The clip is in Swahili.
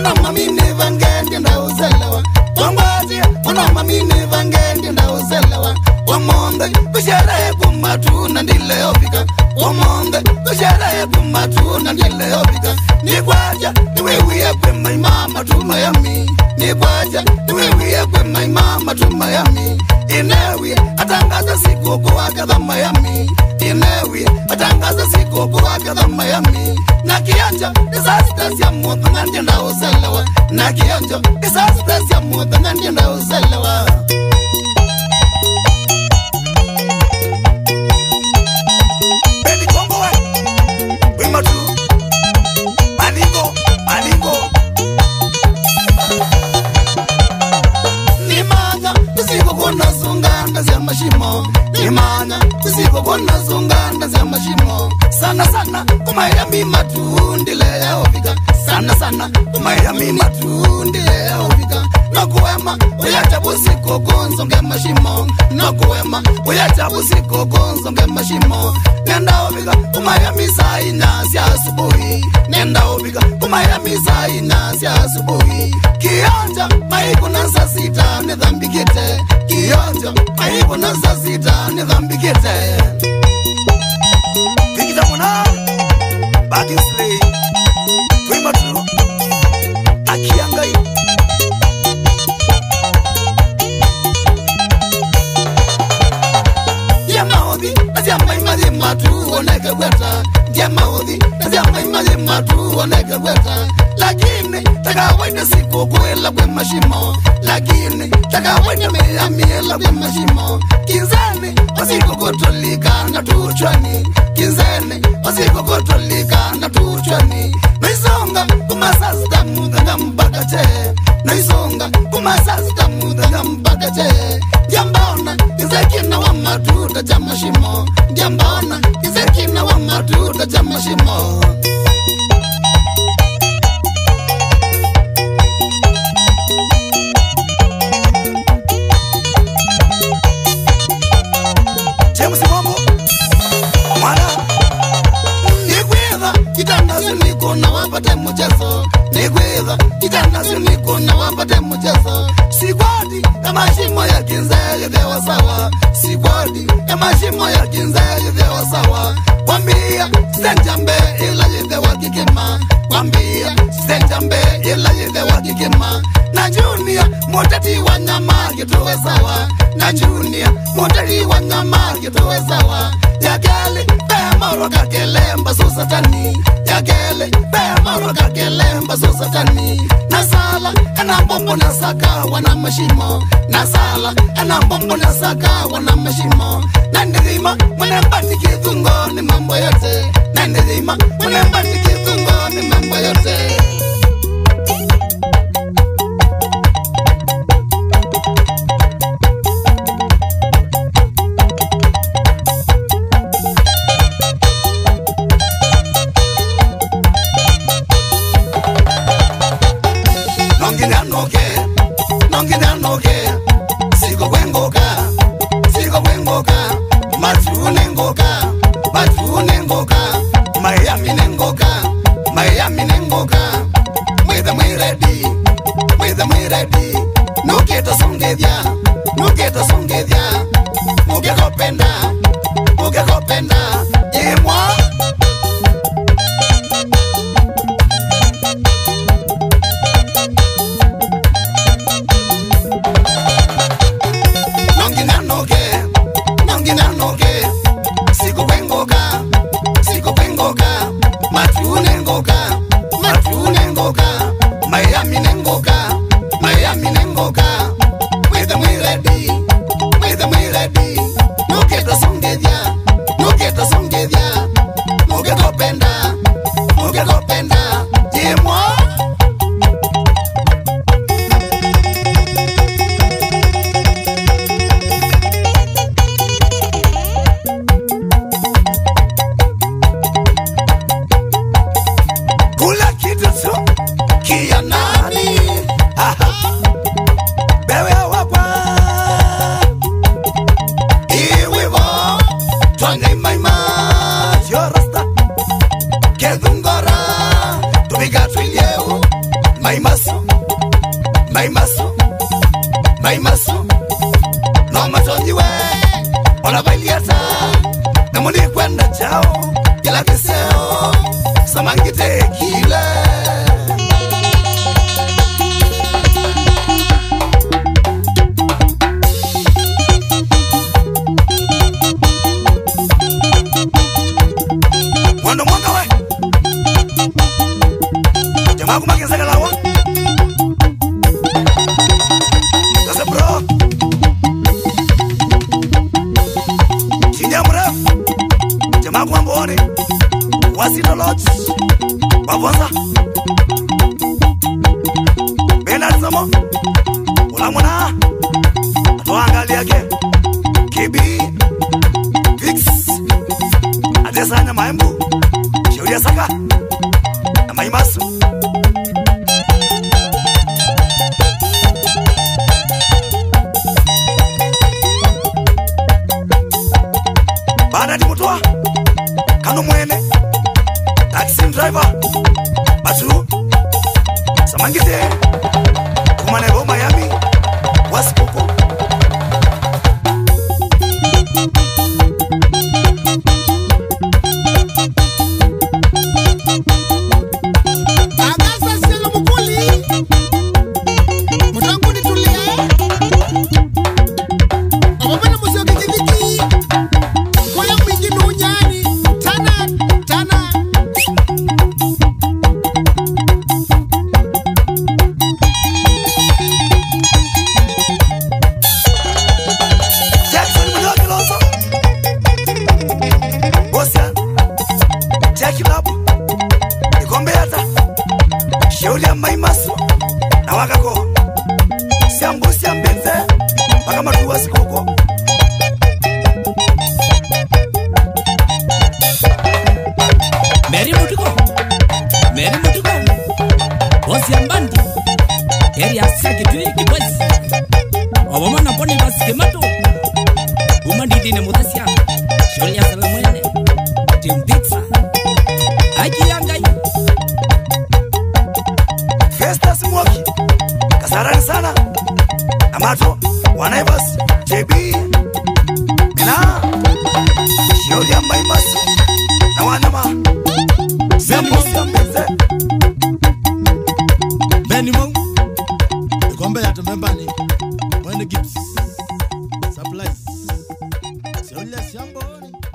Mwana mamini vangendi ndauzelewa Wangwati Mwana mamini vangendi ndauzelewa Wamonde Kushere kumatuna ndile ofika Wamonde Kushere kumatuna ndile ofika Nikwaja Niwewe kwe my mama to Miami Nikwaja Niwewe kwe my mama to Miami Inewe Atangaza siku kuwaka Miami Inewe Atangaza siku kuwaka Miami Nakianja Disasters ya muda Nandienda uzelewa Nakianja Disasters ya muda Nandienda uzelewa Baby Congo we Wimatu Maningo Nimanya Tusiko kuna zunganda za mashimo Nimanya Tusiko kuna zunganda za mashimo Sana sana Kumayami matundi leo vika Sana Kumayami matundi leo vika Nakuema Uyachabu siko gonzo nge mashimo Nakuema Uyachabu siko gonzo nge mashimo Nenda ovika Kumayami saina si asubuhi Nenda ovika Kumayami saina si asubuhi Kionja Maiku na sasita ni dhambi kite Kionja Maiku na sasita ni dhambi kite Vikita muna Baki slay Wimatu Akiangai Yamaodhi Naziamai mazimatu Oneke weta Yamaodhi Naziamai mazimatu Oneke weta Lakini Tagawaina siku kuela kwe mashimo Lakini Tagawaina meyamiela kwe mashimo Kinzani Wasiko kutolika na tuchwani Kinzani Wasiko kutolika na tuchwani Naisonga Kumasasta muda mpakate Naisonga Kumasasta muda mpakate Jambaona Izekina wa matuta jamashimo Jambaona Izekina wa matuta jamashimo Kitanazo wapate mchezo Nigweza Kitanazo wapate mchezo Sigwadi ya mashimo ya kinzeye dewa sawa Sigwadi ya mashimo ya kinzeye dewa sawa Wambia Stenjambe ila yedewa kikema Wambia Stenjambe ila yedewa kikema Na Junior Motati wanyama kituwe sawa Na Junior Motati wanyama kituwe sawa Yakele Moroka kelemba so satani Yakele Moroka kelemba so satani Nasala Ena bombo nasaka wana mashimo Nasala Ena bombo nasaka wana mashimo Nandizima Mwenembati kitungo ni mambo yote Nandizima Mwenembati kitungo ni mambo yote Nongina Siko wengoka Matu nengoka Miami nengoka Mweda mwiredi Nuketa songedya Mugekopenda Yemwa Nongina noge Siko wengoka Matu nengoka Miami nengoka Mweda mwiredi Nuketa songedya Mugekopenda Yemwa Maimaso, Maimaso, Maimaso. No matonjiwe, ona bailiata. Namoni kwenda chao, kila kiseo. Samangite kile. Mwando mwanga we. Jamaa kumakeza kalawa. Kase bro. Chinya mrefu. Jamaa kuambone. Wasito lot. Wabonza. Bernard Samo. Ulamuna. Atoangali yake. Kibi. Fix. Adesanya maembu. Shauri saka. Na Maimaso. Bana di mutua. Kano mwene. Taxi driver. Batu. Samangite. Kumanebo Miami. Wasikoko. Shauri ya Maimaso na wakako siambu siambenze mpaka matuwa sikoko. Meri Mutiko Bosi Ambandi Eri Asia Kitui Kibwezi Wabamana poni basi kimato Umandi dine mutasia Shauri ya Salamwene Team Pizza Aiki yangai Festus Mwoki Kasarani sana Amato Wanaibas JB Mina Shauri ya Maimaso na wanama Siambu siambenze Benny Mong Ikombe ya tumembani Mwene Gibbs Supplies Shauri ya Siambo